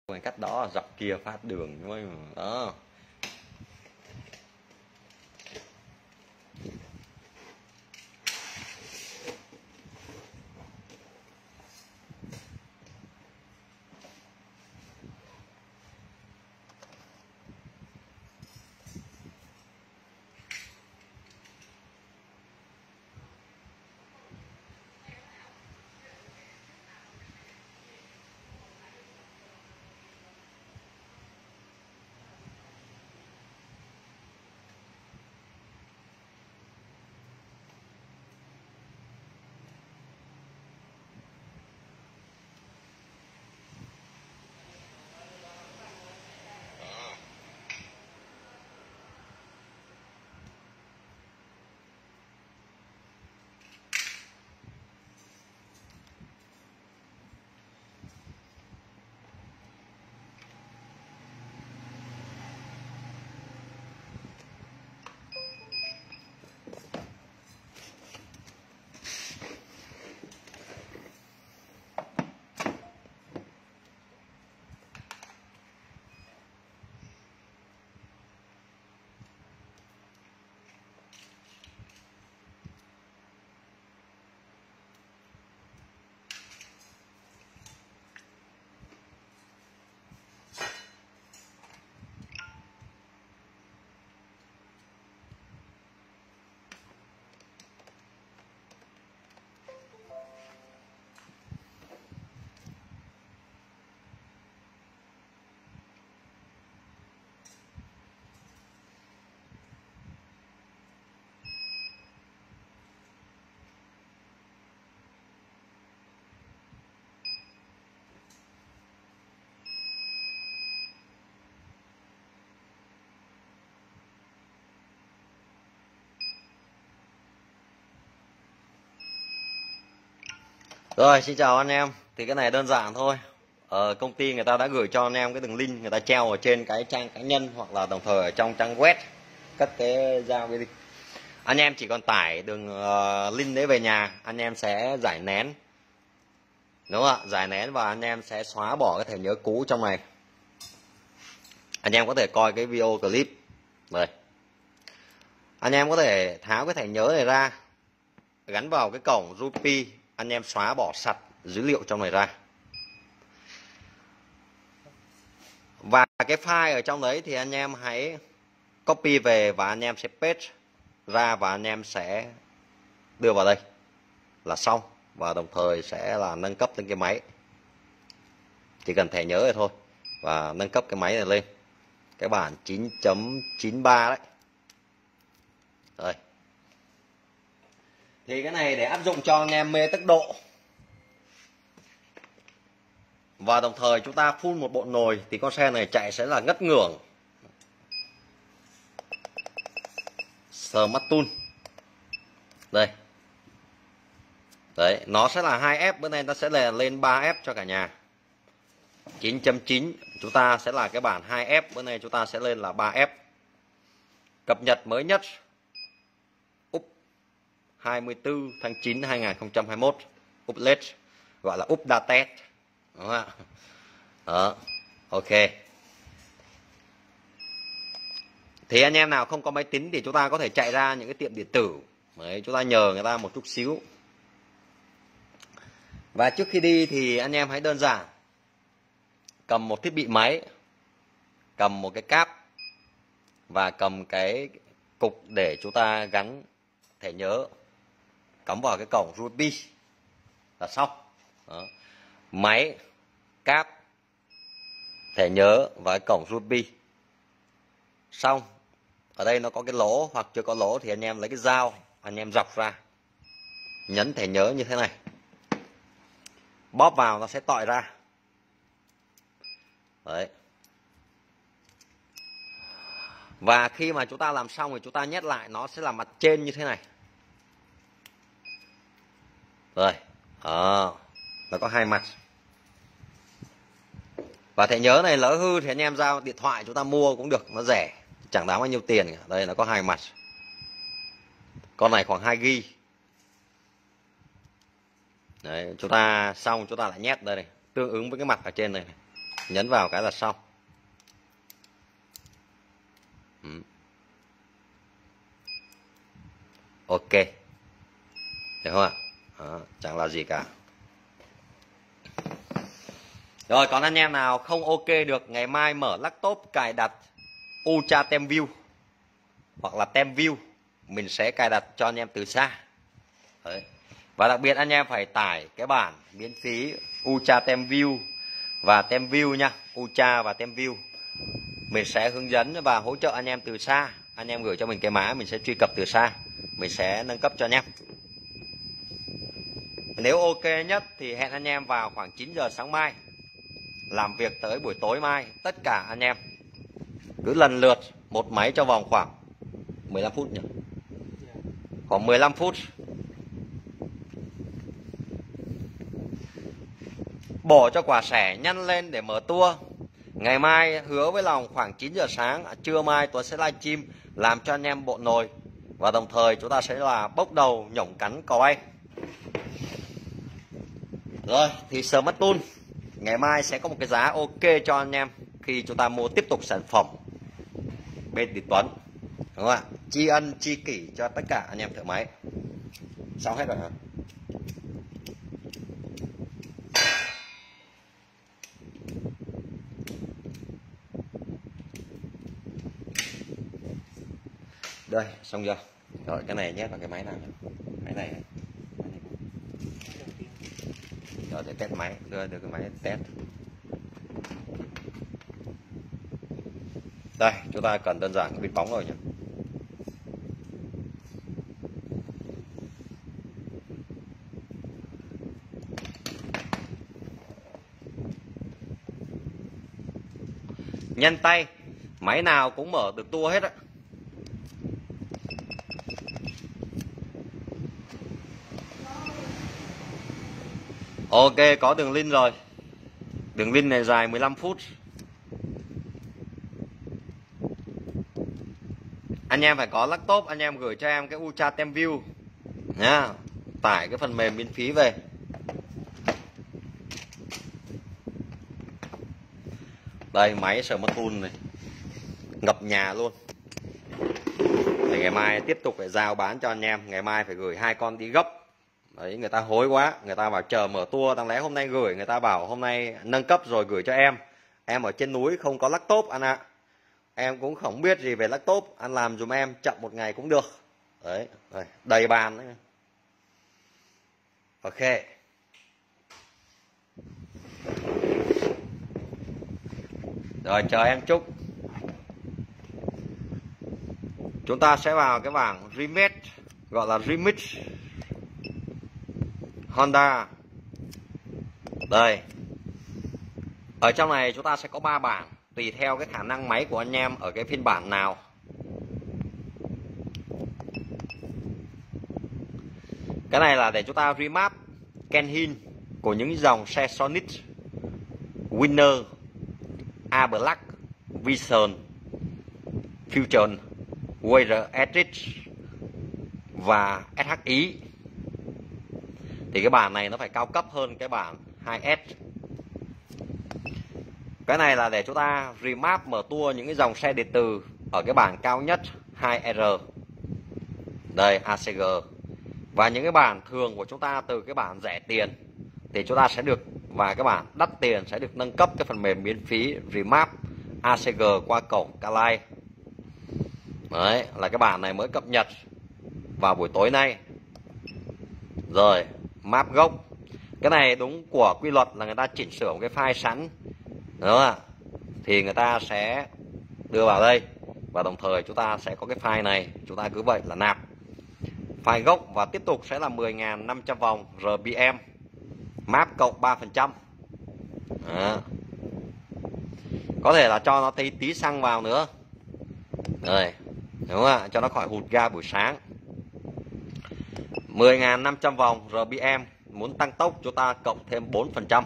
Cái cách đó dọc kia phát đường đó. Rồi, xin chào anh em. Thì cái này đơn giản thôi. Công ty người ta đã gửi cho anh em cái đường link, người ta treo ở trên cái trang cá nhân hoặc là đồng thời ở trong trang web cất cái giao cái link. Anh em chỉ còn tải đường link đấy về nhà, anh em sẽ giải nén, đúng không ạ? Giải nén và anh em sẽ xóa bỏ cái thẻ nhớ cũ trong này. Anh em có thể coi cái video clip đây. Anh em có thể tháo cái thẻ nhớ này ra, gắn vào cái cổng Rupi, anh em xóa bỏ sạch dữ liệu trong này ra. Và cái file ở trong đấy thì anh em hãy copy về và anh em sẽ paste ra và anh em sẽ đưa vào đây là xong. Và đồng thời sẽ là nâng cấp lên cái máy. Chỉ cần thẻ nhớ này thôi. Và nâng cấp cái máy này lên cái bản 9.93 đấy. Rồi. Thì cái này để áp dụng cho anh em mê tốc độ. Và đồng thời chúng ta phun một bộ nồi thì con xe này chạy sẽ là ngất ngưởng. Smart Tool. Đây. Đấy, nó sẽ là 2F, bữa nay nó sẽ là lên 3F cho cả nhà. 9.9 chúng ta sẽ là cái bản 2F, bữa nay chúng ta sẽ lên là 3F. Cập nhật mới nhất Úp 24 tháng 9 2021, update gọi là update. Đúng không ạ? Đó. Ok. Thì anh em nào không có máy tính thì chúng ta có thể chạy ra những cái tiệm điện tử. Đấy, chúng ta nhờ người ta một chút xíu. Và trước khi đi thì anh em hãy đơn giản cầm một thiết bị máy, cầm một cái cáp và cầm cái cục để chúng ta gắn thẻ nhớ, cắm vào cái cổng Rupi là xong. Đó. Máy, cáp, thẻ nhớ và cái cổng Rupi xong. Ở đây nó có cái lỗ hoặc chưa có lỗ thì anh em lấy cái dao, anh em dọc ra, nhấn thẻ nhớ như thế này, bóp vào nó sẽ tọi ra. Đấy. Và khi mà chúng ta làm xong thì chúng ta nhét lại, nó sẽ là mặt trên như thế này. Rồi. Nó có hai mặt. Và thẻ nhớ này lỡ hư thì anh em giao điện thoại chúng ta mua cũng được, nó rẻ, chẳng đáng bao nhiêu tiền cả. Đây nó có hai mặt. Con này khoảng 2 GB. Đấy, chúng ta xong chúng ta lại nhét đây này, tương ứng với cái mặt ở trên này. Nhấn vào cái là xong. Ok, được không ạ? Đó, chẳng là gì cả. Rồi, còn anh em nào không ok được, ngày mai mở laptop cài đặt Ultra TeamView hoặc là TeamView, mình sẽ cài đặt cho anh em từ xa. Đấy. Và đặc biệt anh em phải tải cái bản miễn phí Ultra TeamView và TeamView nha, Ultra và TeamView. Mình sẽ hướng dẫn và hỗ trợ anh em từ xa. Anh em gửi cho mình cái mã, mình sẽ truy cập từ xa, mình sẽ nâng cấp cho anh em. Nếu ok nhất thì hẹn anh em vào khoảng 9 giờ sáng mai, làm việc tới buổi tối mai. Tất cả anh em cứ lần lượt một máy trong vòng khoảng 15 phút nhỉ? Khoảng 15 phút. Bỏ cho quả sẻ nhăn lên để mở tua. Ngày mai hứa với lòng khoảng 9 giờ sáng, trưa mai Tuấn sẽ livestream làm cho anh em bộ nồi. Và đồng thời chúng ta sẽ là bốc đầu nhổng cắn cò bay. Rồi thì Smart Tool ngày mai sẽ có một cái giá ok cho anh em khi chúng ta mua tiếp tục sản phẩm bên Tỷ Tuấn, đúng không ạ? Tri ân tri kỷ cho tất cả anh em thợ máy. Xong hết rồi hả? Đây, xong chưa? Rồi cái này nhét vào cái máy nào nhé? Máy này. Rồi để test máy, đưa cái máy test. Đây, chúng ta cần đơn giản cái vít bóng rồi nhé. Nhanh tay, máy nào cũng mở được tua hết á. Ok, có đường link rồi. Đường link này dài 15 phút. Anh em phải có laptop, anh em gửi cho em cái Ultra TeamView nhá, tải cái phần mềm miễn phí về. Đây máy Smart Tool này, ngập nhà luôn. Để ngày mai tiếp tục phải giao bán cho anh em. Ngày mai phải gửi 2 con đi gấp. Đấy, người ta hối quá, người ta bảo chờ mở tour, đáng lẽ hôm nay gửi, người ta bảo hôm nay nâng cấp rồi gửi cho em. Em ở trên núi không có laptop anh ạ. Em cũng không biết gì về laptop, anh làm dùm em chậm một ngày cũng được. Đấy, đây, đầy bàn đấy. Ok. Rồi chờ em chút. Chúng ta sẽ vào cái bảng Remix, gọi là Remix Honda. Đây. Ở trong này chúng ta sẽ có 3 bảng, tùy theo cái khả năng máy của anh em ở cái phiên bản nào. Cái này là để chúng ta remap Kenhin của những dòng xe Sonic, Winner, A Black, Vision, Fusion, WRX và SHI. Thì cái bản này nó phải cao cấp hơn cái bản 2S. Cái này là để chúng ta remap mở tua những cái dòng xe điện tử ở cái bản cao nhất 2R. Đây ACG. Và những cái bản thường của chúng ta từ cái bản rẻ tiền thì chúng ta sẽ được, và cái bản đắt tiền sẽ được nâng cấp cái phần mềm miễn phí remap ACG qua cổng Calai. Đấy là cái bản này mới cập nhật vào buổi tối nay. Rồi map gốc, cái này đúng của quy luật là người ta chỉnh sửa một cái file sẵn, đúng không ạ? Thì người ta sẽ đưa vào đây, và đồng thời chúng ta sẽ có cái file này, chúng ta cứ vậy là nạp file gốc và tiếp tục sẽ là 10.500 vòng RPM, map cộng 3%. Đó. Có thể là cho nó tí xăng vào nữa. Rồi, đúng không ạ? Cho nó khỏi hụt ga buổi sáng. 10.500 vòng RPM, muốn tăng tốc chúng ta cộng thêm 4%.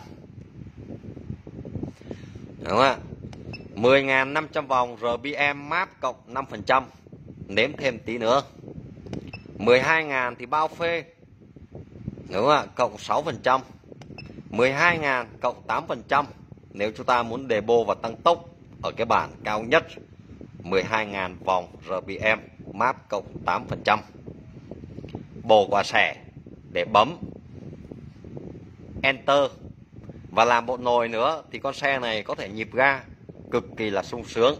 Đúng không ạ? 10.500 vòng RPM map cộng 5%, nếm thêm tí nữa. 12.000 thì bao phê, đúng không ạ? Cộng 6%. 12.000 cộng 8%, nếu chúng ta muốn demo và tăng tốc ở cái bản cao nhất 12.000 vòng RPM map cộng 8%. Bổ quả xẻ để bấm Enter và làm bộ nồi nữa thì con xe này có thể nhịp ga cực kỳ là sung sướng.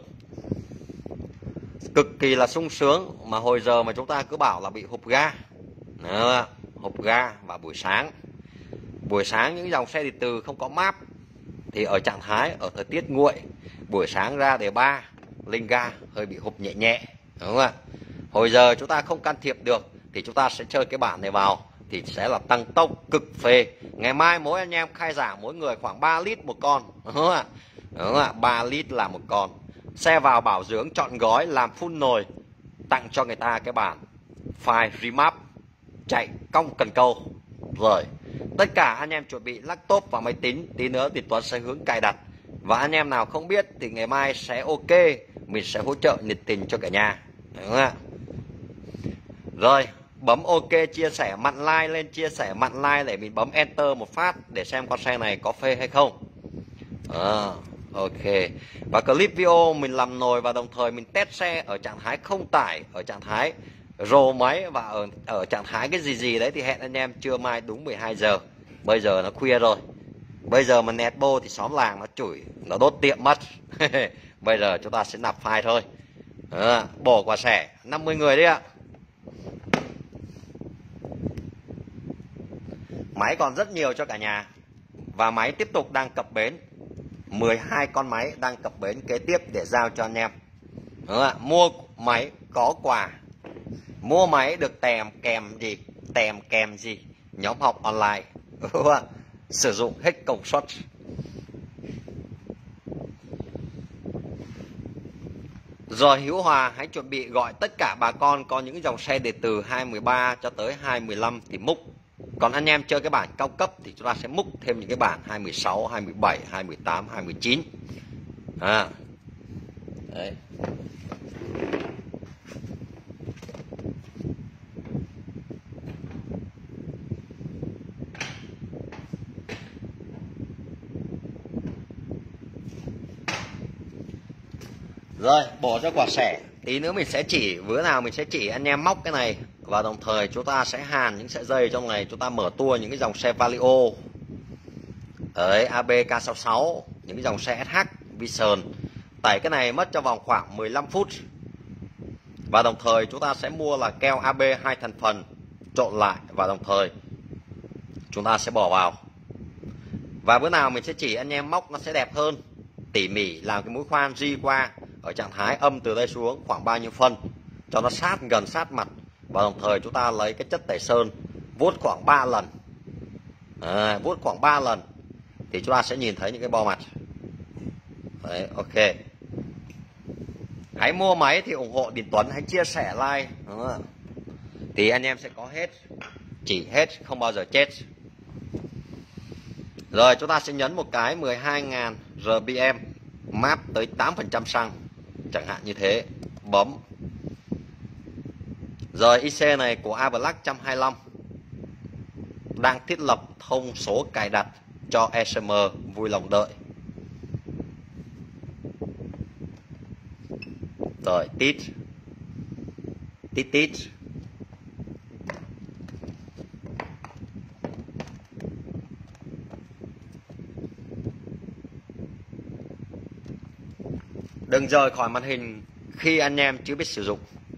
Cực kỳ là sung sướng mà hồi giờ mà chúng ta cứ bảo là bị hụt ga. Đó, hụt ga vào buổi sáng. Buổi sáng những dòng xe điện từ không có map thì ở trạng thái ở thời tiết nguội, buổi sáng ra đề 3 lên ga hơi bị hụt nhẹ nhẹ, đúng không ạ? Hồi giờ chúng ta không can thiệp được thì chúng ta sẽ chơi cái bản này vào thì sẽ là tăng tốc cực phê. Ngày mai mỗi anh em khai giảng mỗi người khoảng 3 lít một con, đúng không ạ? Đúng không ạ? 3 lít là một con. Xe vào bảo dưỡng trọn gói, làm full nồi, tặng cho người ta cái bản file remap chạy cong cần câu. Rồi tất cả anh em chuẩn bị laptop và máy tính, tí nữa thì Tuấn sẽ hướng cài đặt. Và anh em nào không biết thì ngày mai sẽ ok, mình sẽ hỗ trợ nhiệt tình cho cả nhà, đúng không ạ? Rồi bấm ok, chia sẻ mặn like lên, chia sẻ mặn like để mình bấm enter một phát để xem con xe này có phê hay không. Ok. Và clip video mình làm nồi và đồng thời mình test xe ở trạng thái không tải, ở trạng thái rồ máy và ở trạng thái cái gì đấy thì hẹn anh em trưa mai đúng 12 giờ. Bây giờ nó khuya rồi. Bây giờ mà nẹt bô thì xóm làng nó chửi, nó đốt tiệm mất. Bây giờ chúng ta sẽ nạp file thôi. Bổ quả xẻ 50 người đấy ạ. Máy còn rất nhiều cho cả nhà. Và máy tiếp tục đang cập bến. 12 con máy đang cập bến kế tiếp để giao cho anh em. Mua máy có quà. Mua máy được tèm kèm gì? Nhóm học online. Sử dụng hết công suất. Rồi Hữu Hòa hãy chuẩn bị gọi tất cả bà con có những dòng xe điện từ 213 cho tới 215 thì múc. Còn anh em chơi cái bản cao cấp thì chúng ta sẽ múc thêm những cái bản 216, 217, 218, 219. Đấy. Rồi bỏ cho quả xẻ. Tí nữa mình sẽ chỉ, bữa nào mình sẽ chỉ anh em móc cái này. Và đồng thời chúng ta sẽ hàn những sợi dây trong này. Chúng ta mở tua những cái dòng xe Valio đấy, AB K66, những cái dòng xe SH, Vision. Tẩy cái này mất cho vòng khoảng 15 phút. Và đồng thời chúng ta sẽ mua là keo AB 2 thành phần trộn lại. Và đồng thời chúng ta sẽ bỏ vào. Và bữa nào mình sẽ chỉ anh em móc nó sẽ đẹp hơn, tỉ mỉ làm cái mũi khoan di qua ở trạng thái âm từ đây xuống khoảng bao nhiêu phân cho nó sát gần sát mặt. Và đồng thời chúng ta lấy cái chất tẩy sơn vuốt khoảng 3 lần. Vuốt khoảng 3 lần thì chúng ta sẽ nhìn thấy những cái bo mặt. Đấy, ok. Hãy mua máy thì ủng hộ Điền Tuấn, hãy chia sẻ like. Thì anh em sẽ có hết, chỉ hết, không bao giờ chết. Rồi chúng ta sẽ nhấn một cái 12.000 RPM map tới 8% xăng, chẳng hạn như thế, bấm. Rồi IC này của A-Black 125 đang thiết lập thông số cài đặt cho ECM, vui lòng đợi. Rồi tít tít tít. Đừng rời khỏi màn hình khi anh em chưa biết sử dụng.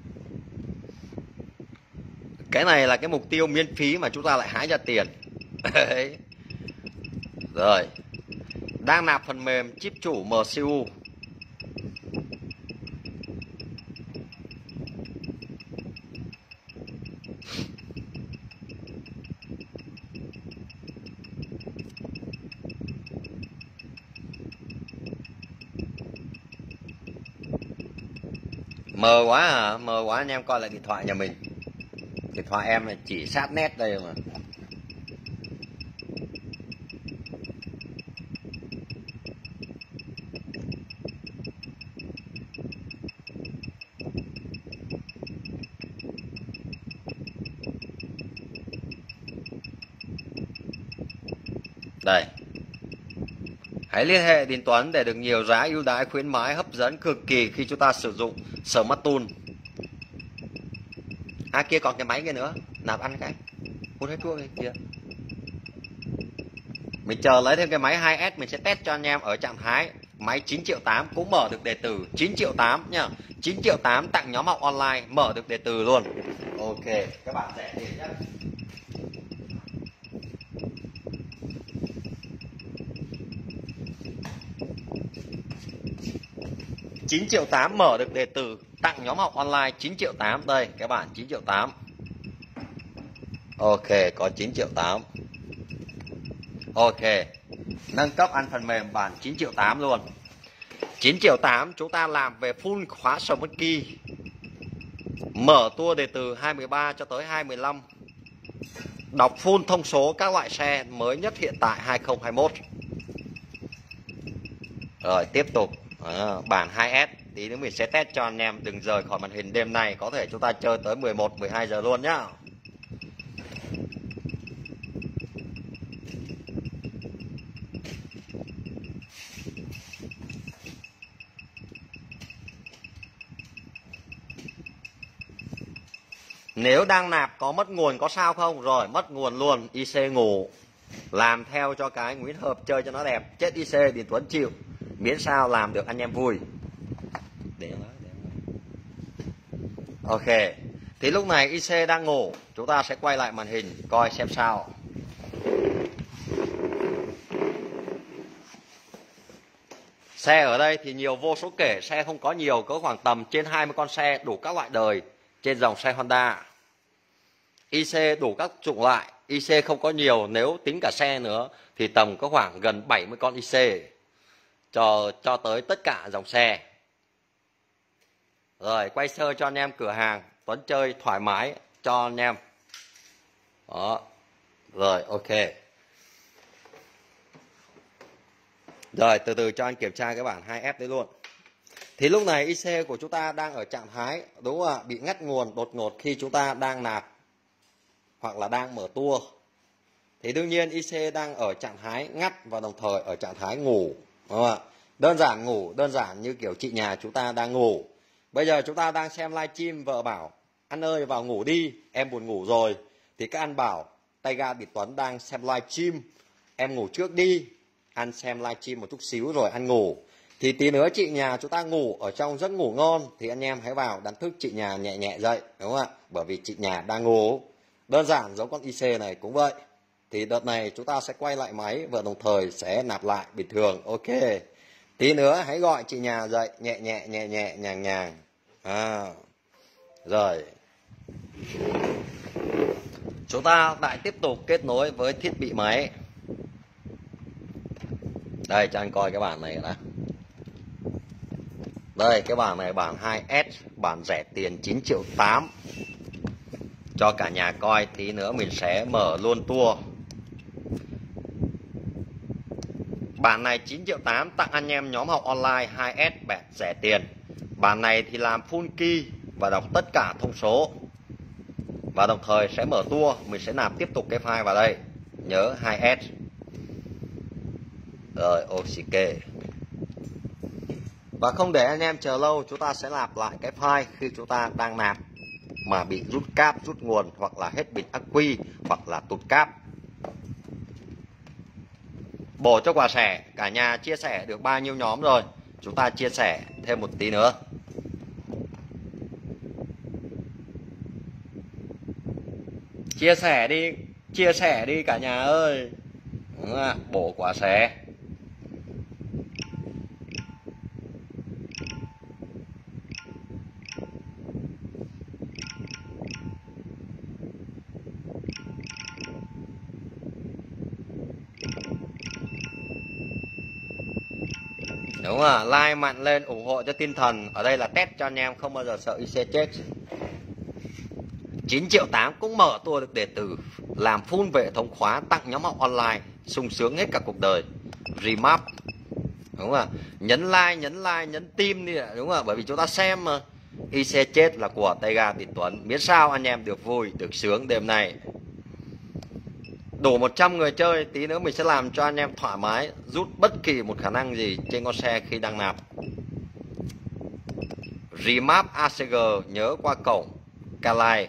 Cái này là cái mục tiêu miễn phí mà chúng ta lại hái ra tiền. Rồi đang nạp phần mềm chip chủ MCU. Mờ quá à, mờ quá, anh em coi lại điện thoại nhà mình. Điện thoại em là chỉ sát nét đây mà. Đây. Hãy liên hệ Đình Tuấn để được nhiều giá ưu đãi khuyến mãi hấp dẫn cực kỳ khi chúng ta sử dụng Smart Tool. Kia còn cái máy kia nữa, nạp ăn cái. Hút hết thuốc đi kia. Mình chờ lấy thêm cái máy 2S, mình sẽ test cho anh em ở trạng thái máy 9 triệu 8 cũng mở được đề từ 9 triệu 8 nhá. 9 triệu 8 tặng nhóm học online mở được đề từ luôn. Ok, các bạn rẻ tiền nhá. $9 triệu 8 mở được đề từ tặng nhóm học online 9 triệu 8. Đây các bạn, 9 triệu 8. Ok, có 9 triệu 8. Ok, nâng cấp ăn phần mềm bản 9 triệu 8 luôn. 9 triệu 8 chúng ta làm về full khóa Smart Key. Mở tour đề từ 213 cho tới 215. Đọc full thông số các loại xe mới nhất hiện tại 2021. Rồi tiếp tục bản 2S. Tí nữa mình sẽ test cho anh em, đừng rời khỏi màn hình đêm nay. Có thể chúng ta chơi tới 11, 12 giờ luôn nhá. Nếu đang nạp có mất nguồn có sao không? Rồi mất nguồn luôn, IC ngủ. Làm theo cho cái Nguyễn Hợp chơi cho nó đẹp. Chết IC Điền Tuấn chịu. Miễn sao làm được anh em vui. Ok. Thì lúc này IC đang ngủ. Chúng ta sẽ quay lại màn hình coi xem sao. Xe ở đây thì nhiều vô số kể. Xe không có nhiều, có khoảng tầm trên 20 con xe đủ các loại đời trên dòng xe Honda. IC đủ các chủng loại. IC không có nhiều, nếu tính cả xe nữa thì tầm có khoảng gần 70 con IC cho tới tất cả dòng xe. Rồi quay sơ cho anh em cửa hàng Tuấn chơi thoải mái cho anh em. Đó. Rồi ok. Rồi từ từ cho anh kiểm tra cái bản 2F đấy luôn. Thì lúc này IC của chúng ta đang ở trạng thái đúng không ạ? Bị ngắt nguồn đột ngột khi chúng ta đang nạp hoặc là đang mở tour. Thì đương nhiên IC đang ở trạng thái ngắt và đồng thời ở trạng thái ngủ, đúng không ạ? Đơn giản ngủ, đơn giản như kiểu chị nhà chúng ta đang ngủ. Bây giờ chúng ta đang xem livestream, vợ bảo anh ơi vào ngủ đi, em buồn ngủ rồi. Thì các anh bảo tay ga Điền Tuấn đang xem livestream, em ngủ trước đi, anh xem livestream một chút xíu rồi anh ngủ. Thì tí nữa chị nhà chúng ta ngủ ở trong giấc ngủ ngon thì anh em hãy vào đánh thức chị nhà nhẹ nhẹ dậy, đúng không ạ? Bởi vì chị nhà đang ngủ. Đơn giản giống con IC này cũng vậy. Thì đợt này chúng ta sẽ quay lại máy và đồng thời sẽ nạp lại bình thường. Ok. Tí nữa hãy gọi chị nhà dậy nhẹ nhẹ nhàng nhàng. Rồi. Chúng ta lại tiếp tục kết nối với thiết bị máy. Đây cho anh coi cái bản này đã. Đây cái bản này bản 2S, bản rẻ tiền 9 triệu 8. Cho cả nhà coi, tí nữa mình sẽ mở luôn tour. Bản này 9 triệu 8 tặng anh em nhóm học online 2S bản rẻ tiền. Bản này thì làm full key và đọc tất cả thông số. Và đồng thời sẽ mở tour, mình sẽ nạp tiếp tục cái file vào đây. Nhớ 2S. Rồi ok. Và không để anh em chờ lâu, chúng ta sẽ nạp lại cái file khi chúng ta đang nạp mà bị rút cáp, rút nguồn hoặc là hết pin ắc quy hoặc là tụt cáp. Bổ cho quà sẻ, cả nhà chia sẻ được bao nhiêu nhóm rồi, chúng ta chia sẻ thêm một tí nữa. Chia sẻ đi cả nhà ơi. Đúng ạ, bổ quà sẻ. Đúng à, like mạnh lên ủng hộ cho tinh thần. Ở đây là test cho anh em không bao giờ sợ IC chết. 9 triệu 8 cũng mở tour được đề tử, làm full về hệ thống khóa, tặng nhóm học online, sung sướng hết cả cuộc đời. Remap. Đúng à, nhấn like, nhấn tim đi ạ, đúng à, bởi vì chúng ta xem mà. IC chết là của tay ga Điền Tuấn, miễn sao anh em được vui, được sướng đêm nay. Đủ 100 người chơi, tí nữa mình sẽ làm cho anh em thoải mái rút bất kỳ một khả năng gì trên con xe khi đang nạp. Remap ACG nhớ qua cổng Calai.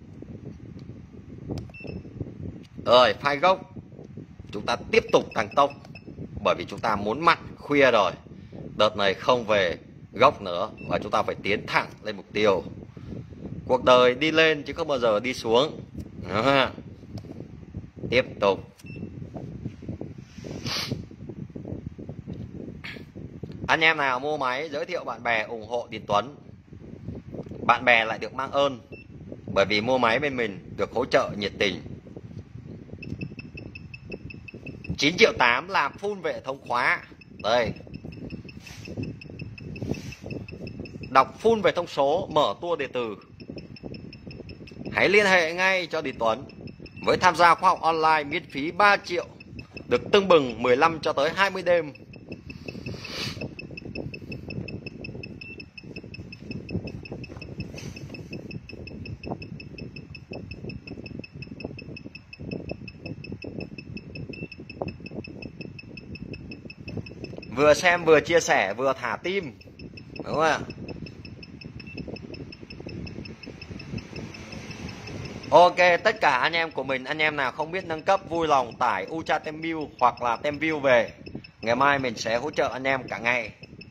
Rồi, file gốc chúng ta tiếp tục tăng tốc, bởi vì chúng ta muốn mặt khuya rồi. Đợt này không về gốc nữa và chúng ta phải tiến thẳng lên mục tiêu. Cuộc đời đi lên chứ không bao giờ đi xuống. Đó. Tiếp tục. Anh em nào mua máy giới thiệu bạn bè ủng hộ Điền Tuấn. Bạn bè lại được mang ơn, bởi vì mua máy bên mình được hỗ trợ nhiệt tình. 9,8 triệu làm full về hệ thống khóa. Đây. Đọc full về thông số, mở tour điện tử. Hãy liên hệ ngay cho Điền Tuấn với tham gia khóa học online miễn phí 3 triệu, được tưng bừng 15 cho tới 20 đêm. Vừa xem vừa chia sẻ vừa thả tim, đúng không ạ? Ok, tất cả anh em của mình, anh em nào không biết nâng cấp vui lòng tải Ultra TeamView hoặc là TeamView về. Ngày mai mình sẽ hỗ trợ anh em cả ngày.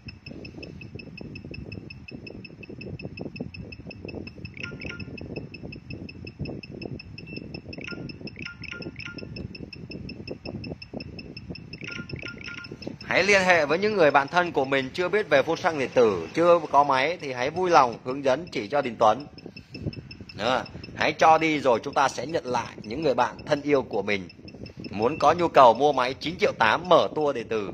Hãy liên hệ với những người bạn thân của mình chưa biết về phun xăng điện tử, chưa có máy thì hãy vui lòng hướng dẫn chỉ cho Điền Tuấn. Đó. Hãy cho đi rồi chúng ta sẽ nhận lại những người bạn thân yêu của mình muốn có nhu cầu mua máy 9,8 triệu mở tour điện tử.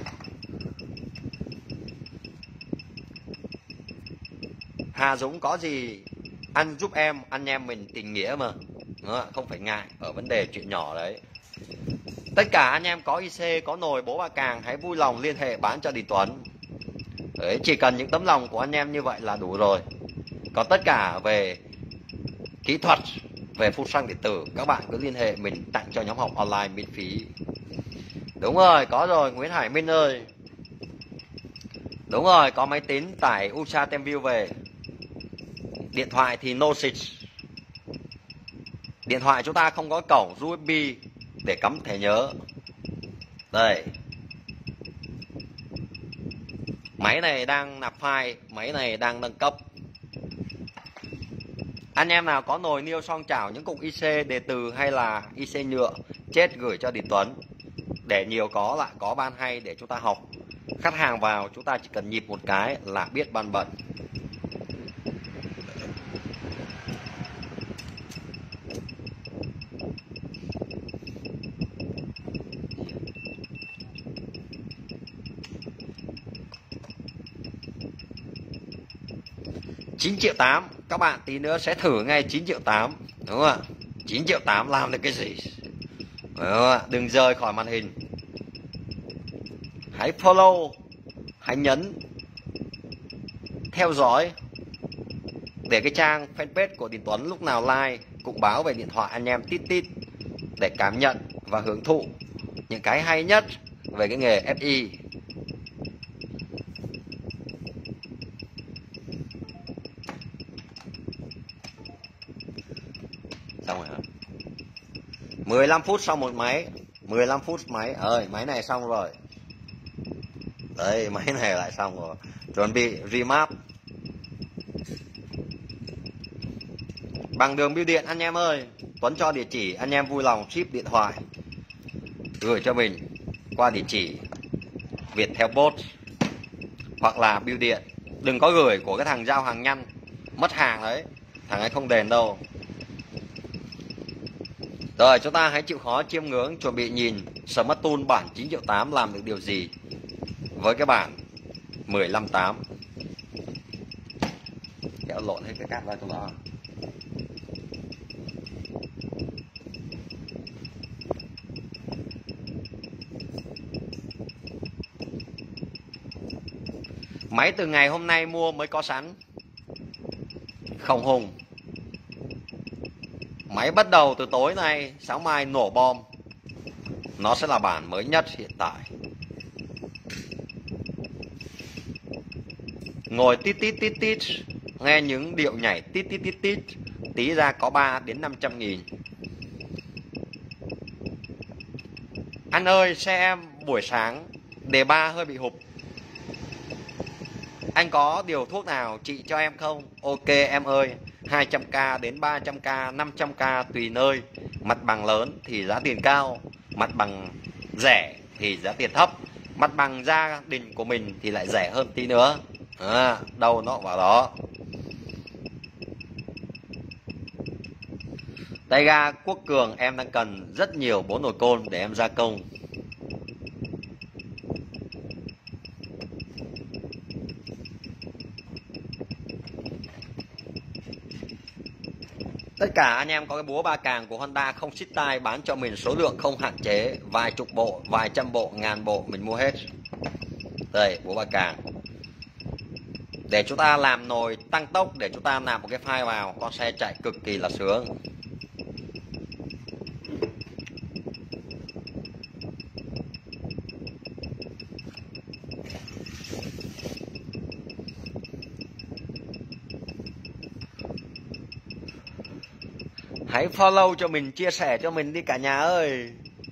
Hà Dũng có gì ăn giúp em, anh em mình tình nghĩa mà. Đó. Không phải ngại ở vấn đề chuyện nhỏ đấy. Tất cả anh em có IC, có nồi bố ba càng hãy vui lòng liên hệ bán cho Điền Tuấn. Đấy, chỉ cần những tấm lòng của anh em như vậy là đủ rồi. Còn tất cả về kỹ thuật, về phun xăng điện tử, các bạn cứ liên hệ mình tặng cho nhóm học online miễn phí. Đúng rồi, có rồi Nguyễn Hải Minh ơi. Đúng rồi, có máy tính tải Ultra TeamView về. Điện thoại thì no switch. Điện thoại chúng ta không có cổng USB để cắm thẻ nhớ. Đây. Máy này đang nạp file, máy này đang nâng cấp. Anh em nào có nồi niêu xoong chảo, những cục IC đề từ hay là IC nhựa chết gửi cho Điền Tuấn. Để nhiều có lại có ban hay để chúng ta học. Khách hàng vào chúng ta chỉ cần nhịp một cái là biết ban bận. $9,8 triệu, các bạn tí nữa sẽ thử ngay 9,8 triệu, đúng không ạ? 9,8 triệu làm được cái gì? Đúng không ạ? Đừng rời khỏi màn hình. Hãy follow, hãy nhấn theo dõi để cái trang fanpage của Điền Tuấn lúc nào like cũng báo về điện thoại anh em tít tít, để cảm nhận và hưởng thụ những cái hay nhất về cái nghề FI. Xong rồi hả? 15 phút xong một máy. 15 phút máy ơi, máy này xong rồi. Đây, máy này lại xong rồi. Chuẩn bị remap. Bằng đường bưu điện anh em ơi. Tuấn cho địa chỉ, anh em vui lòng ship điện thoại gửi cho mình qua địa chỉ Viettel Post hoặc là bưu điện. Đừng có gửi của cái thằng giao hàng nhăn, mất hàng đấy, thằng ấy không đền đâu. Rồi chúng ta hãy chịu khó chiêm ngưỡng, chuẩn bị nhìn Smart Tool bản 9,8 triệu làm được điều gì với cái bản 15.8. Kéo lộn hết cái cát ra trong đó. Máy từ ngày hôm nay mua mới có sẵn. Không Hùng. Máy bắt đầu từ tối nay, sáng mai nổ bom. Nó sẽ là bản mới nhất hiện tại. Ngồi tít tít tít tít, nghe những điệu nhảy tít tít tít tít, tí ra có 3 đến 500 nghìn. Anh ơi, xe em buổi sáng đề 3 hơi bị hụp. Anh có điều thuốc nào trị cho em không? Ok em ơi, 200k đến 300k, 500k tùy nơi. Mặt bằng lớn thì giá tiền cao, mặt bằng rẻ thì giá tiền thấp, mặt bằng gia đình của mình thì lại rẻ hơn tí nữa. Đâu nó vào đó. Tay ga Quốc Cường em đang cần rất nhiều 4 nồi côn để em gia công. Tất cả anh em có cái búa ba càng của Honda không xít tai bán cho mình số lượng không hạn chế, vài chục bộ, vài trăm bộ, ngàn bộ mình mua hết. Đây, búa ba càng. Để chúng ta làm nồi tăng tốc, để chúng ta làm một cái file vào, con xe chạy cực kỳ là sướng. Hãy follow cho mình, chia sẻ cho mình đi cả nhà ơi.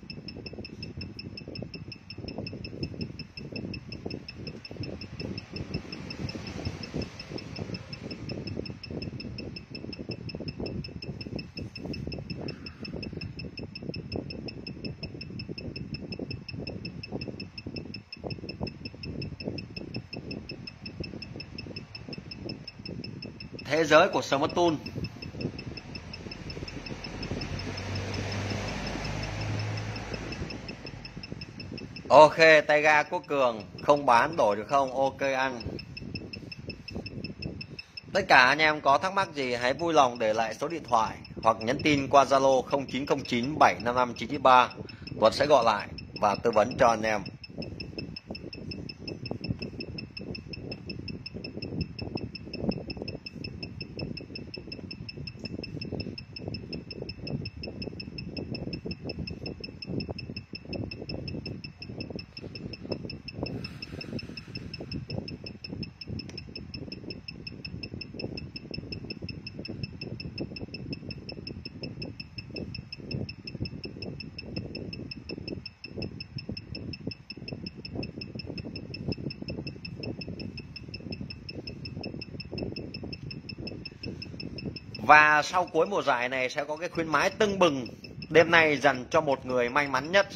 Thế giới của Smart Tool. Ok, tay ga Quốc Cường không bán đổi được không? Ok anh. Tất cả anh em có thắc mắc gì hãy vui lòng để lại số điện thoại hoặc nhắn tin qua Zalo 0909 755 993. Tuấn sẽ gọi lại và tư vấn cho anh em. Và sau cuối mùa giải này sẽ có cái khuyến mãi tưng bừng đêm nay dành cho một người may mắn nhất.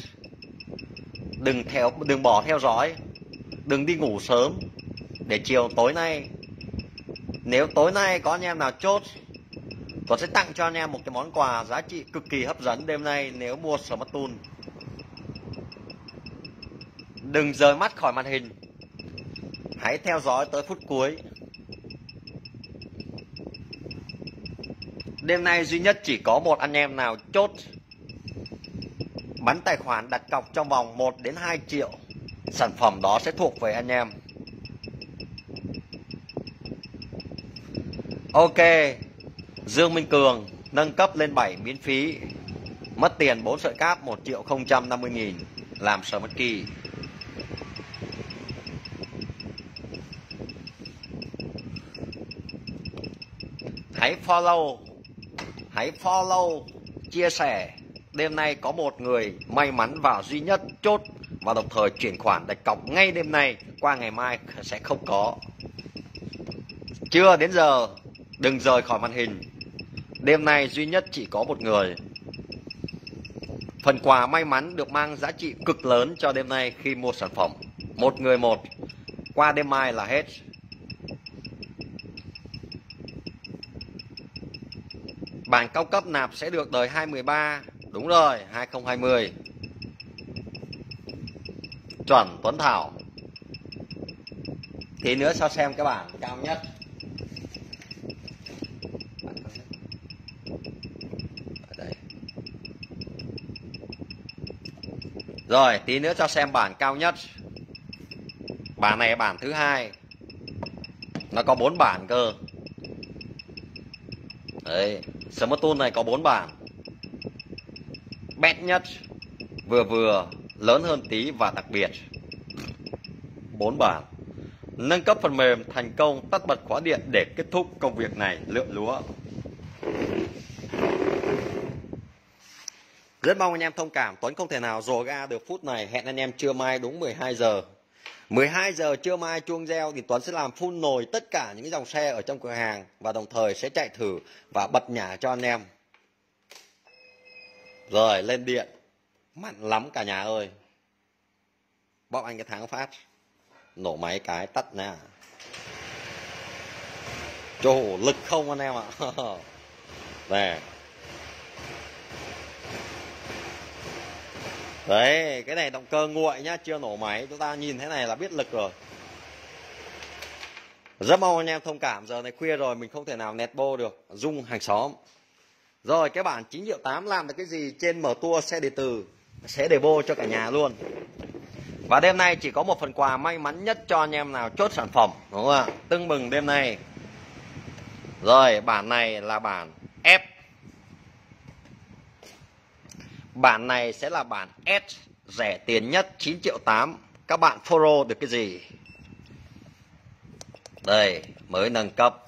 Đừng bỏ theo dõi, đừng đi ngủ sớm để chiều tối nay, nếu tối nay có anh em nào chốt, tôi sẽ tặng cho anh em một cái món quà giá trị cực kỳ hấp dẫn đêm nay nếu mua Smart Tool. Đừng rời mắt khỏi màn hình, hãy theo dõi tới phút cuối. Đêm nay duy nhất chỉ có một anh em nào chốt bắn tài khoản đặt cọc trong vòng 1 đến 2 triệu. Sản phẩm đó sẽ thuộc về anh em. Ok, Dương Minh Cường nâng cấp lên 7 miễn phí. Mất tiền 4 sợi cáp 1.050.000 làm Smart Key. Hãy follow, chia sẻ. Đêm nay có một người may mắn vào duy nhất chốt và đồng thời chuyển khoản đặt cọc ngay đêm nay, qua ngày mai sẽ không có. Chưa đến giờ, đừng rời khỏi màn hình. Đêm nay duy nhất chỉ có một người. Phần quà may mắn được mang giá trị cực lớn cho đêm nay khi mua sản phẩm. Một người một, qua đêm mai là hết. Bản cao cấp nạp sẽ được đời 2013. Đúng rồi, 2020. Chuẩn Tuấn Thảo. Tí nữa cho xem cái bản cao nhất. Đây. Rồi, tí nữa cho xem bản cao nhất. Bản này bản thứ hai. Nó có 4 bản cơ. Đấy, Smart Tool này có 4 bản: bét nhất, vừa vừa, lớn hơn tí và đặc biệt. 4 bản. Nâng cấp phần mềm thành công, tắt bật khóa điện để kết thúc công việc này lượm lúa. Rất mong anh em thông cảm, Tuấn không thể nào dồ ga được phút này. Hẹn anh em trưa mai đúng 12 giờ. 12 giờ trưa mai chuông reo thì Tuấn sẽ làm full nồi tất cả những dòng xe ở trong cửa hàng và đồng thời sẽ chạy thử và bật nhả cho anh em. Rồi lên điện. Mặn lắm cả nhà ơi. Bóp anh cái tháng phát. Nổ máy cái tắt nè. Trời, lực không anh em ạ. Nè. Đấy, cái này động cơ nguội nhá, chưa nổ máy. Chúng ta nhìn thế này là biết lực rồi. Rất mong anh em thông cảm, giờ này khuya rồi mình không thể nào nẹt bô được, rung hàng xóm. Rồi cái bản 9 triệu 8 làm được cái gì trên mở tua xe điện tử sẽ để bô cho cả nhà luôn. Và đêm nay chỉ có một phần quà may mắn nhất cho anh em nào chốt sản phẩm, đúng không ạ? Tưng bừng đêm nay. Rồi bản này là bản F. Bản này sẽ là bản S rẻ tiền nhất 9 triệu 8. Các bạn follow được cái gì? Đây, mới nâng cấp.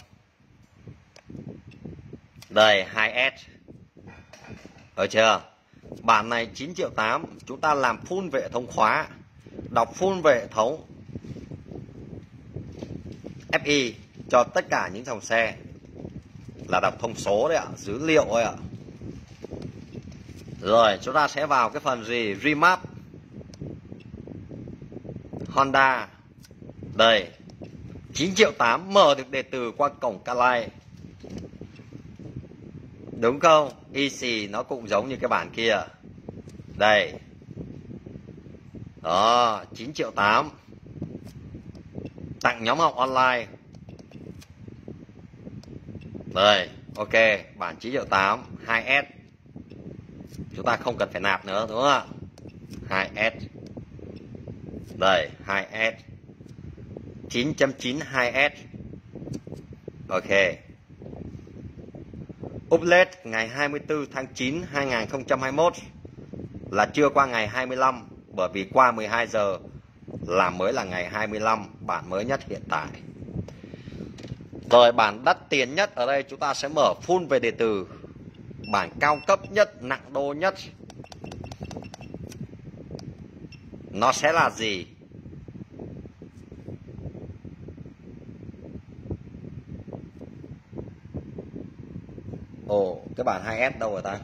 Đây, 2S. Được chưa? Bản này 9 triệu 8. Chúng ta làm full về hệ thống khóa. Đọc full về hệ thống FI cho tất cả những dòng xe. Là đọc thông số đấy ạ, dữ liệu đấy ạ. Rồi chúng ta sẽ vào cái phần gì? Remap Honda. Đây 9 triệu 8 mở được đề từ qua cổng Calais. Đúng không? Easy nó cũng giống như cái bản kia. Đây. Đó 9 triệu 8. Tặng nhóm học online. Đây ok. Bản 9 triệu 8 2S. Chúng ta không cần phải nạp nữa đúng không ạ? 2S. Đây 2S 9.9 2S. Ok. Update ngày 24 tháng 9 2021 là chưa qua ngày 25, bởi vì qua 12 giờ là mới là ngày 25, bản mới nhất hiện tại. Rồi bản đắt tiền nhất ở đây chúng ta sẽ mở full về đề từ. Bản cao cấp nhất, nặng đô nhất, nó sẽ là gì? Ồ, cái bản 2S đâu rồi ta?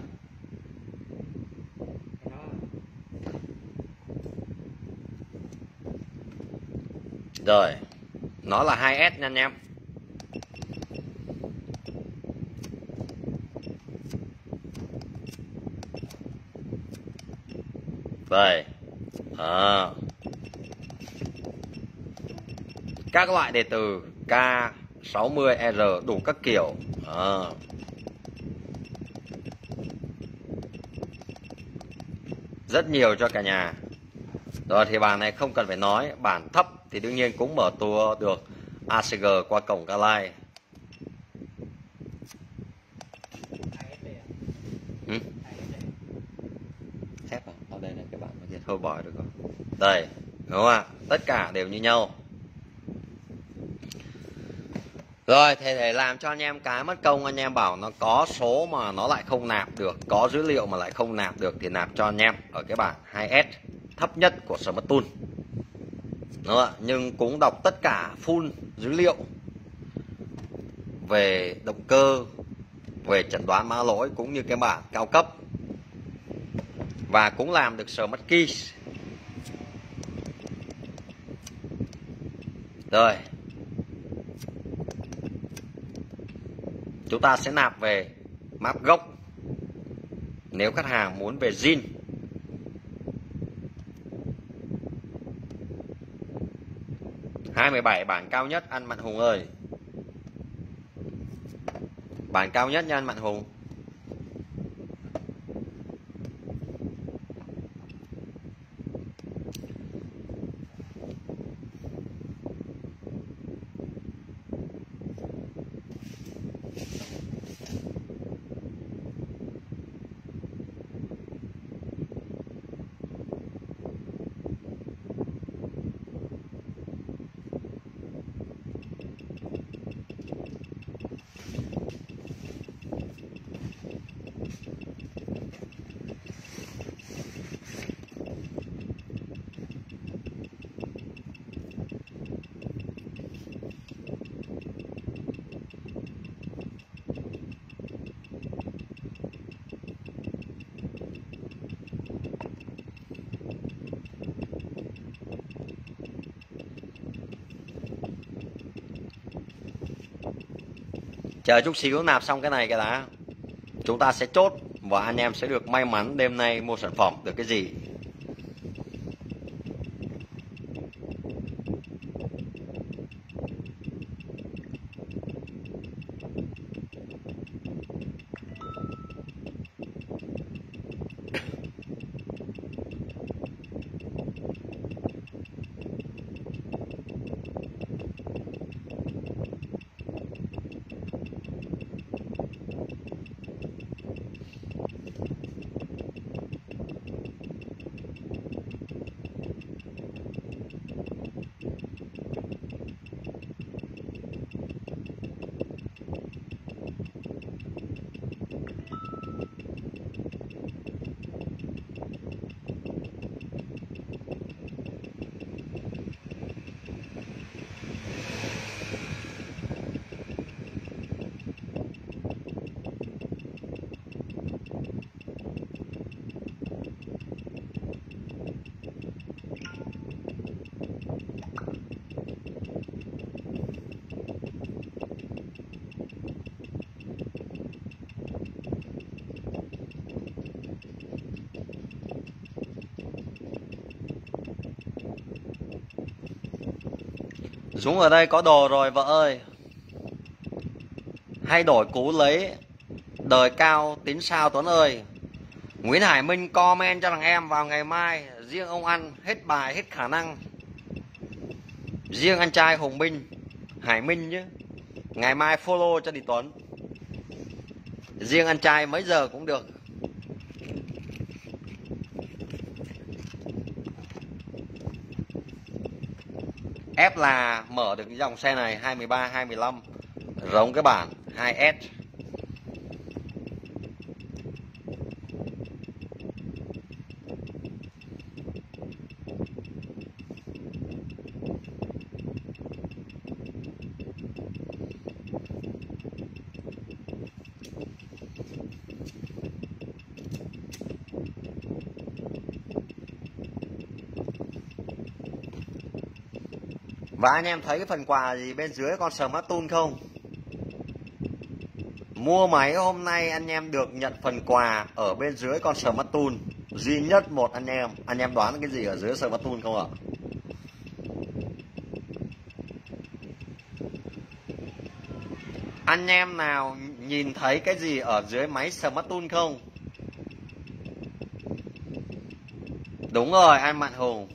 Rồi, nó là 2S nha anh em. Đây. Các loại đề từ K60R đủ các kiểu. Rất nhiều cho cả nhà. Rồi thì bản này không cần phải nói. Bản thấp thì đương nhiên cũng mở tour được ACG qua cổng Calais. Thép à? Ở đây là cái bản kia thôi bỏ được rồi. Đây, đúng không ạ? Tất cả đều như nhau. Rồi thì để làm cho anh em cái mất công, anh em bảo nó có số mà nó lại không nạp được, có dữ liệu mà lại không nạp được, thì nạp cho anh em ở cái bản 2S thấp nhất của Smart Tool. Đúng không ạ? Nhưng cũng đọc tất cả full dữ liệu về động cơ, về chẩn đoán mã lỗi, cũng như cái bản cao cấp. Và cũng làm được Smart Keys. Rồi chúng ta sẽ nạp về map gốc nếu khách hàng muốn về zin. $217 bản cao nhất anh Mạnh Hùng ơi. Bản cao nhất nha anh Mạnh Hùng. Chờ chút xíu nạp xong cái này cái đã, chúng ta sẽ chốt và anh em sẽ được may mắn đêm nay mua sản phẩm được cái gì. Dũng ở đây có đồ rồi vợ ơi. Hay đổi cú lấy đời cao tính sao Tuấn ơi. Nguyễn Hải Minh comment cho thằng em vào ngày mai. Riêng ông ăn hết bài hết khả năng. Riêng anh trai Hùng Minh, Hải Minh chứ. Ngày mai follow cho Đi Tuấn. Riêng anh trai mấy giờ cũng được. F là mở được cái dòng xe này 213, 215 giống cái bản 2S. Và anh em thấy cái phần quà gì bên dưới con Smart Tool không? Mua máy hôm nay anh em được nhận phần quà ở bên dưới con Smart Tool. Duy nhất một anh em đoán cái gì ở dưới Smart Tool không ạ? Anh em nào nhìn thấy cái gì ở dưới máy Smart Tool không? Đúng rồi anh Mạn Hùng.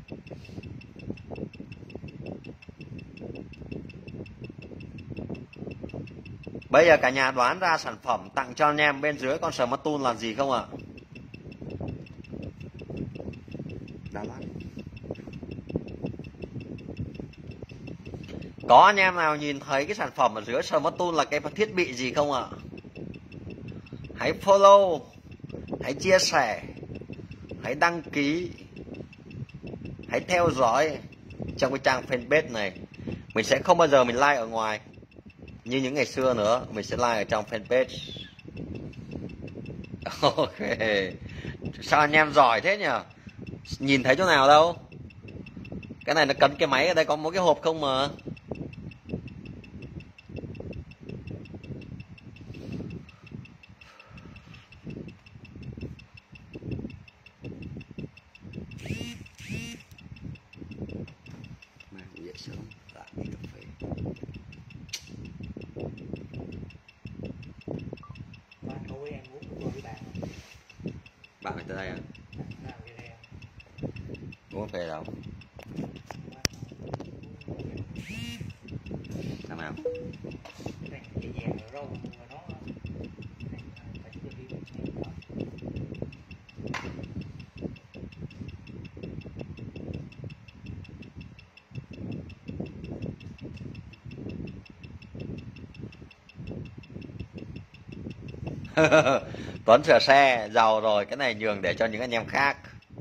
Bây giờ cả nhà đoán ra sản phẩm tặng cho anh em bên dưới con Smart Tool là gì không ạ? Có anh em nào nhìn thấy cái sản phẩm ở dưới Smart Tool là cái thiết bị gì không ạ? Hãy follow, hãy chia sẻ, hãy đăng ký, hãy theo dõi trong cái trang fanpage này. Mình sẽ không bao giờ mình like ở ngoài như những ngày xưa nữa, mình sẽ like ở trong fanpage. Ok. Sao anh em giỏi thế nhỉ? Nhìn thấy chỗ nào đâu? Cái này nó cấn cái máy ở đây có một cái hộp không mà. Dậy sớm lại đi cà phê. Bạn ở đây à? Uống cà phê đâu? Thằng nào? Tuấn sửa xe giàu rồi, cái này nhường để cho những anh em khác.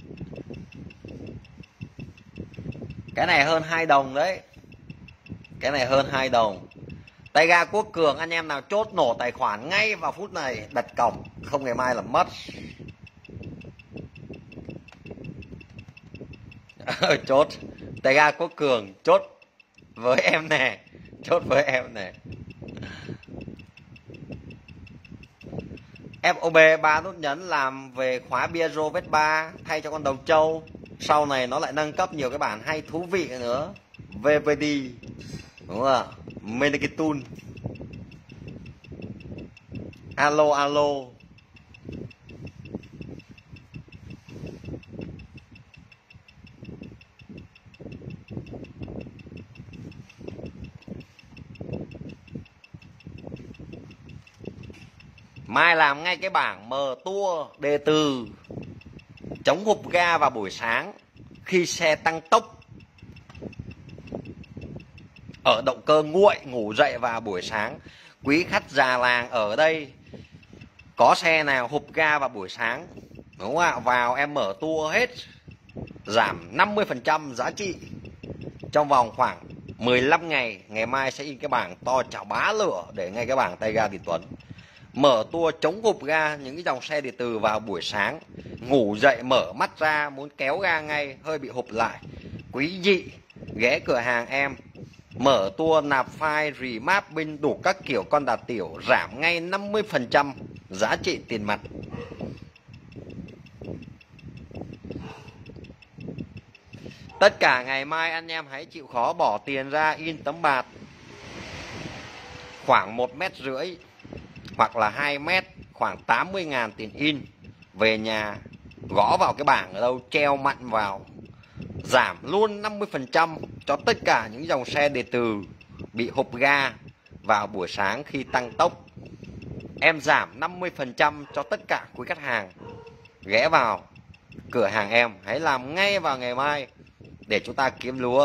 Cái này hơn 2 đồng đấy. Cái này hơn 2 đồng. Tay ga Quốc Cường anh em nào chốt nổ tài khoản ngay vào phút này đặt cọc, không ngày mai là mất. Chốt tay ga Quốc Cường chốt với em nè, chốt với em nè. FOB 3 nút nhấn làm về khóa Piaggio Vespa thay cho con đầu trâu. Sau này nó lại nâng cấp nhiều cái bản hay thú vị nữa. VVD, đúng không ạ? Menekitun. Alo alo. Mai làm ngay cái bảng mở tua đề từ chống hụt ga vào buổi sáng khi xe tăng tốc, ở động cơ nguội ngủ dậy vào buổi sáng. Quý khách già làng ở đây có xe nào hụt ga vào buổi sáng, đúng không ạ? Vào em mở tua hết, giảm 50% giá trị trong vòng khoảng 15 ngày. Ngày mai sẽ in cái bảng to chảo bá lửa để ngay cái bảng tay ga Tiến Tuấn. Mở tua chống gục ga những cái dòng xe điện từ vào buổi sáng, ngủ dậy mở mắt ra muốn kéo ga ngay, hơi bị hụt lại. Quý vị ghé cửa hàng em, mở tua nạp file remapping đủ các kiểu con đạt tiểu, giảm ngay 50% giá trị tiền mặt. Tất cả ngày mai anh em hãy chịu khó bỏ tiền ra in tấm bạt khoảng 1,5 mét hoặc là 2 mét, khoảng 80.000 tiền in. Về nhà gõ vào cái bảng ở đâu, treo mặn vào, giảm luôn 50% cho tất cả những dòng xe điện từ bị hụt ga vào buổi sáng khi tăng tốc. Em giảm 50% cho tất cả quý khách hàng. Ghé vào cửa hàng em, hãy làm ngay vào ngày mai để chúng ta kiếm lúa.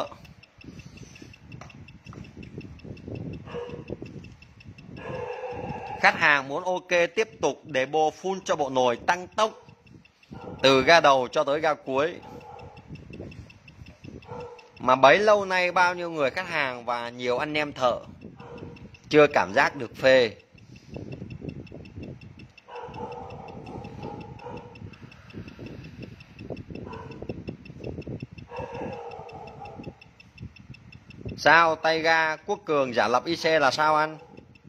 Khách hàng muốn ok tiếp tục để bô full cho bộ nồi tăng tốc từ ga đầu cho tới ga cuối. Mà bấy lâu nay bao nhiêu người khách hàng và nhiều anh em thợ chưa cảm giác được phê. Sao tay ga Quốc Cường giả lập IC là sao anh?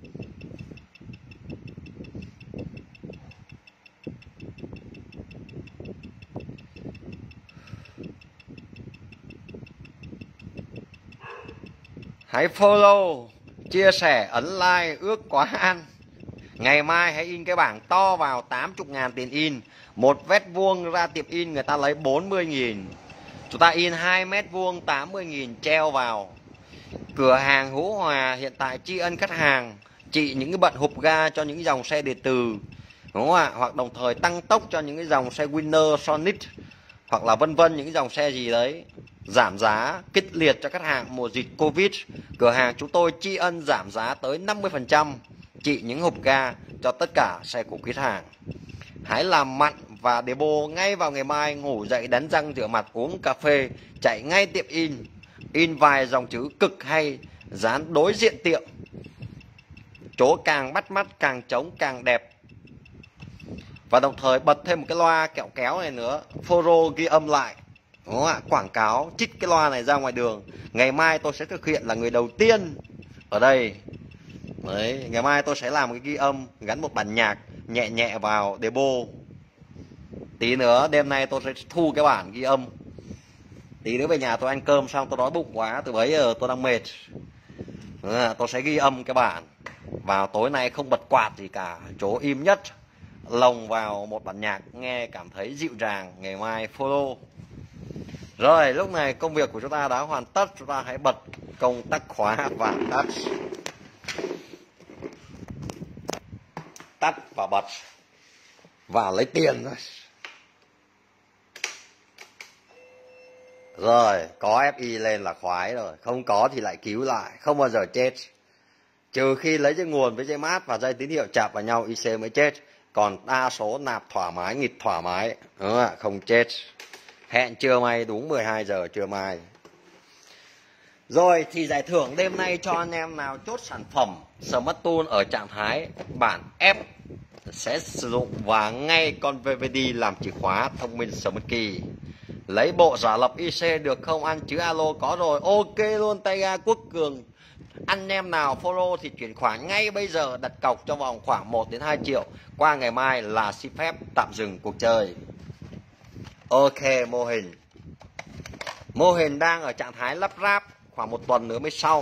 Hãy follow, chia sẻ, ấn like, ước quá ăn. Ngày mai hãy in cái bảng to vào 80.000 tiền in. 1 mét vuông ra tiệm in người ta lấy 40.000. Chúng ta in 2 mét vuông 80.000 treo vào. Cửa hàng Hữu Hòa hiện tại tri ân khách hàng, trị những cái bận hụt ga cho những dòng xe điện từ, đúng không ạ? Hoặc đồng thời tăng tốc cho những cái dòng xe Winner, Sonic, hoặc là vân vân những cái dòng xe gì đấy. Giảm giá kích liệt cho khách hàng mùa dịch Covid. Cửa hàng chúng tôi tri ân giảm giá tới 50%, trị những hộp ga cho tất cả xe của quý khách hàng. Hãy làm mặn và demo ngay vào ngày mai, ngủ dậy đánh răng rửa mặt uống cà phê, chạy ngay tiệm in. In vài dòng chữ cực hay, dán đối diện tiệm. Chỗ càng bắt mắt, càng trống, càng đẹp. Và đồng thời bật thêm một cái loa kẹo kéo này nữa, phô ghi âm lại, đúng không ạ? Quảng cáo trích cái loa này ra ngoài đường. Ngày mai tôi sẽ thực hiện là người đầu tiên ở đây. Đấy, ngày mai tôi sẽ làm cái ghi âm, gắn một bản nhạc nhẹ nhẹ vào demo. Tí nữa đêm nay tôi sẽ thu cái bản ghi âm. Tí nữa về nhà tôi ăn cơm xong tôi đói bụng quá, từ bấy giờ tôi đang mệt. Tôi sẽ ghi âm cái bản. Vào tối nay không bật quạt gì cả, chỗ im nhất, lồng vào một bản nhạc nghe cảm thấy dịu dàng. Ngày mai follow. Rồi lúc này công việc của chúng ta đã hoàn tất. Chúng ta hãy bật công tắc khóa và tắt. Tắt và bật. Và lấy tiền thôi. Rồi có FI lên là khoái rồi. Không có thì lại cứu lại. Không bao giờ chết. Trừ khi lấy dây nguồn với dây mát và dây tín hiệu chạm vào nhau IC mới chết. Còn đa số nạp thoải mái, nghịch thoải mái, đúng không ạ? Không chết. Hẹn trưa mai đúng 12 giờ trưa mai. Rồi thì giải thưởng đêm nay cho anh em nào chốt sản phẩm Smart Tool ở trạng thái bản F sẽ sử dụng và ngay con VVD làm chìa khóa thông minh Smart Key. Lấy bộ giả lập IC được không anh? Chứ alo có rồi. Ok luôn, tay ga Quốc Cường Anh em nào follow thì chuyển khoản ngay bây giờ, đặt cọc trong vòng khoảng 1 đến 2 triệu. Qua ngày mai là xin phép tạm dừng cuộc chơi. Ok, mô hình. Mô hình đang ở trạng thái lắp ráp, khoảng 1 tuần nữa mới xong.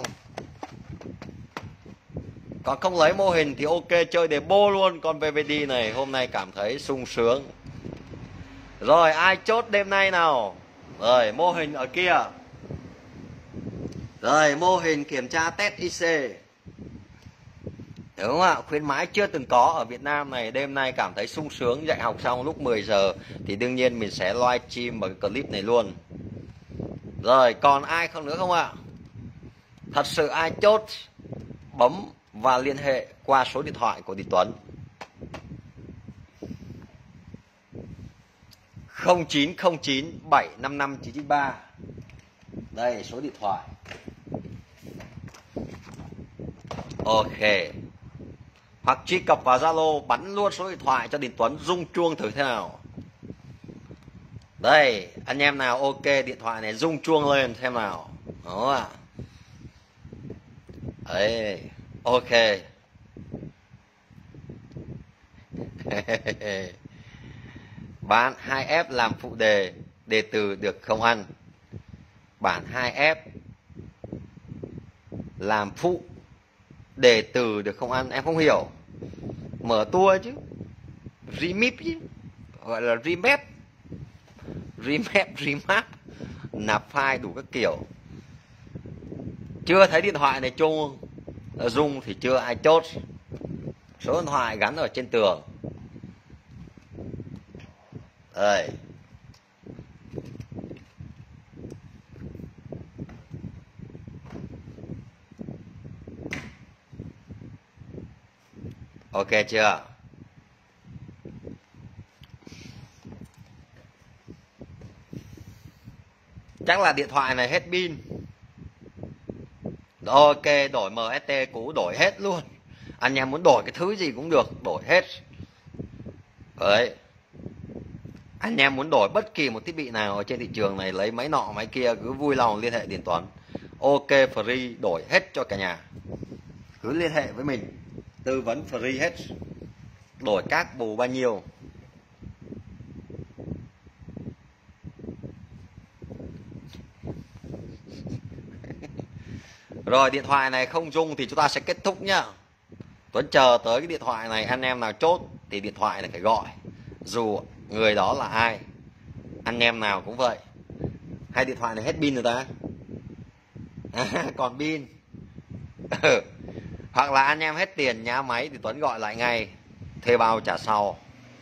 Còn không lấy mô hình thì ok, chơi demo luôn. Con VVD này hôm nay cảm thấy sung sướng. Rồi, ai chốt đêm nay nào? Rồi, mô hình ở kia. Rồi, mô hình kiểm tra test IC. Đúng không ạ? Khuyến mãi chưa từng có ở Việt Nam này. Đêm nay cảm thấy sung sướng. Dạy học xong lúc 10 giờ thì đương nhiên mình sẽ live stream vào cái clip này luôn. Rồi, còn ai không nữa không ạ? Thật sự ai chốt, bấm và liên hệ qua số điện thoại của Đình Tuấn 0909 755 993. Đây số điện thoại. Ok. Hoặc truy cập vào Zalo, bắn luôn số điện thoại cho Đình Tuấn rung chuông thử thế nào. Đây, anh em nào ok điện thoại này rung chuông lên xem nào. Đó ạ. Đấy, ok. Bạn 2F làm phụ đề, đề từ được không ăn? Bản 2F làm phụ đề từ được không ăn? Em không hiểu. Mở tua chứ. Remip chứ. Gọi là remap. Remap. Nạp file đủ các kiểu. Chưa thấy điện thoại này chung rung thì chưa ai chốt. Số điện thoại gắn ở trên tường. Đây. Ok chưa? Chắc là điện thoại này hết pin. Ok, đổi MST cũ đổi hết luôn. Anh em muốn đổi cái thứ gì cũng được, đổi hết. Đấy. Anh em muốn đổi bất kỳ một thiết bị nào ở trên thị trường này, lấy máy nọ máy kia, cứ vui lòng liên hệ Đình Tuấn. Ok, free đổi hết cho cả nhà. Cứ liên hệ với mình, tư vấn free hết. Đổi các bù bao nhiêu. Rồi, điện thoại này không rung thì chúng ta sẽ kết thúc nhá. Tuấn chờ tới cái điện thoại này, anh em nào chốt thì điện thoại này phải gọi, dù người đó là ai. Anh em nào cũng vậy. Hay điện thoại này hết pin rồi ta? Còn pin. Hoặc là anh em hết tiền nhá máy thì Tuấn gọi lại ngay, thuê bao trả sau.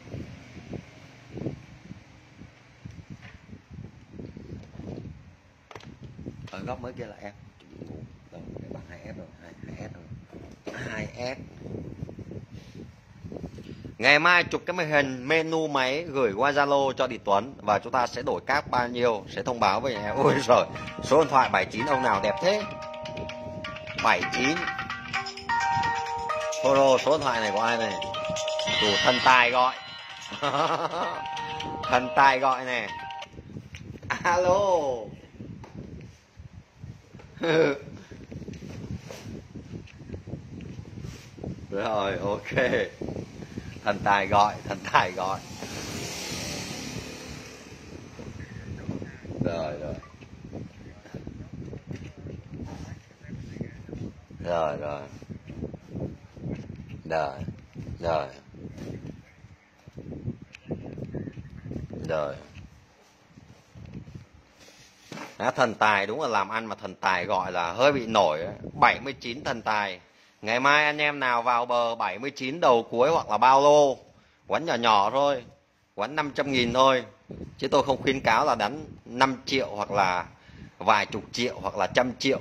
Ở góc mới kia là em. Rồi, để bằng 2S rồi, 2S rồi. 2S. Ngày mai chụp cái màn hình menu máy gửi qua Zalo cho Đình Tuấn và chúng ta sẽ đổi cáp bao nhiêu sẽ thông báo với em. Ôi giời, số điện thoại 79 ông nào đẹp thế? 79. Follow số điện thoại này của ai này? Chủ thần tài gọi. Thần tài gọi nè. Alo. Rồi, ok. Thần tài gọi, thần tài gọi. Rồi. Rồi. Thần tài đúng là làm ăn mà thần tài gọi là hơi bị nổi. 79 thần tài. Ngày mai anh em nào vào bờ 79 đầu cuối hoặc là bao lô, quán nhỏ nhỏ thôi, quán 500.000 thôi, chứ tôi không khuyến cáo là đánh 5 triệu hoặc là vài chục triệu hoặc là 100 triệu.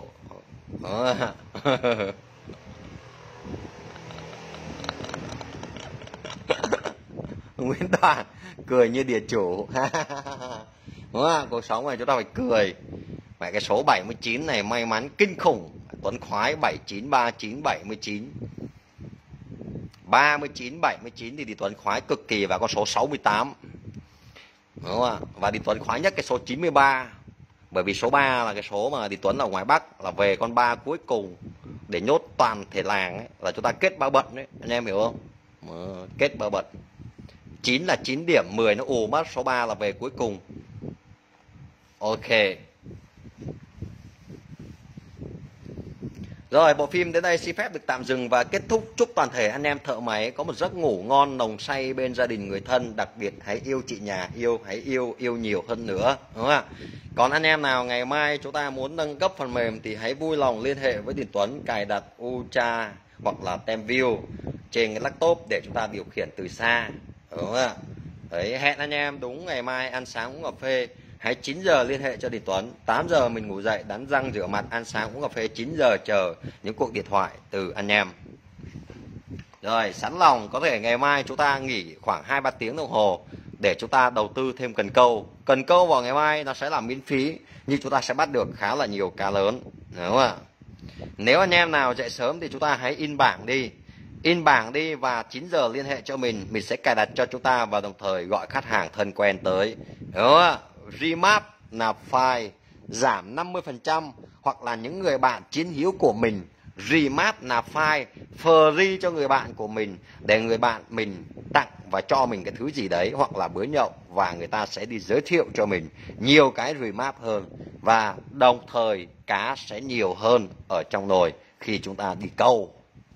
Nguyễn Đoàn cười như địa chủ. Đúng không? Cuộc sống này chúng ta phải cười. Vậy cái số 79 này may mắn kinh khủng. Tuấn khoái 79, 39, 79. 39, 79 thì Tuấn khoái cực kỳ và con số 68. Đúng không ạ? Và Tuấn khoái nhất cái số 93. Bởi vì số 3 là cái số mà Tuấn ở ngoài Bắc là về con 3 cuối cùng. để nhốt toàn thể làng ấy, là chúng ta kết bao bận đấy, anh em hiểu không? Kết bao bận. 9 là 9 điểm, 10 nó ù mất, số 3 là về cuối cùng. Ok. Rồi, bộ phim đến đây xin phép được tạm dừng và kết thúc. Chúc toàn thể anh em thợ máy có một giấc ngủ ngon, nồng say bên gia đình người thân. Đặc biệt hãy yêu chị nhà, hãy yêu nhiều hơn nữa, đúng không ạ? Còn anh em nào ngày mai chúng ta muốn nâng cấp phần mềm thì hãy vui lòng liên hệ với Đình Tuấn, cài đặt Ultra hoặc là TeamView trên cái laptop để chúng ta điều khiển từ xa, đúng không ạ? Đấy, hẹn anh em đúng ngày mai ăn sáng uống cà phê. Hãy 9 giờ liên hệ cho Đình Tuấn, 8 giờ mình ngủ dậy, đánh răng rửa mặt, ăn sáng uống cà phê, 9 giờ chờ những cuộc điện thoại từ anh em. Rồi, sẵn lòng có thể ngày mai chúng ta nghỉ khoảng 2-3 tiếng đồng hồ để chúng ta đầu tư thêm cần câu. Cần câu vào ngày mai nó sẽ là miễn phí, nhưng chúng ta sẽ bắt được khá là nhiều cá lớn, đúng không ạ? Nếu anh em nào dậy sớm thì chúng ta hãy in bảng đi và 9 giờ liên hệ cho mình sẽ cài đặt cho chúng ta và đồng thời gọi khách hàng thân quen tới, đúng không ạ? Remap nạp file giảm 50%, hoặc là những người bạn chiến hữu của mình remap nạp file free cho người bạn của mình để người bạn mình tặng và cho mình cái thứ gì đấy, hoặc là bữa nhậu và người ta sẽ đi giới thiệu cho mình nhiều cái remap hơn, và đồng thời cá sẽ nhiều hơn ở trong nồi khi chúng ta đi câu.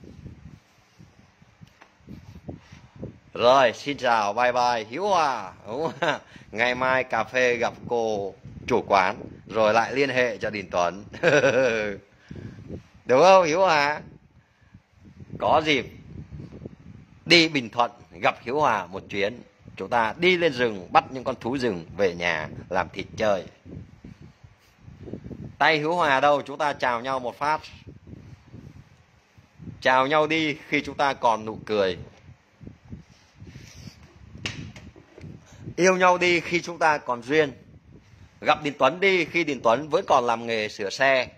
Rồi, xin chào, bye bye, Hiếu Hòa, đúng không? Ngày mai cà phê gặp cô chủ quán rồi lại liên hệ cho Đình Tuấn. Đúng không Hiếu Hòa? Có dịp đi Bình Thuận gặp Hiếu Hòa một chuyến, chúng ta đi lên rừng bắt những con thú rừng về nhà làm thịt chơi. Tay Hiếu Hòa đâu, chúng ta chào nhau một phát. Chào nhau đi khi chúng ta còn nụ cười. Yêu nhau đi khi chúng ta còn duyên. Gặp Đình Tuấn đi khi Đình Tuấn vẫn còn làm nghề sửa xe.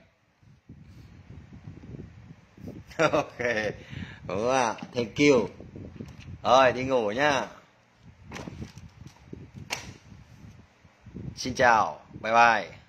Ok, đúng không ạ? Thank you. Rồi, đi ngủ nhá. Xin chào, bye bye.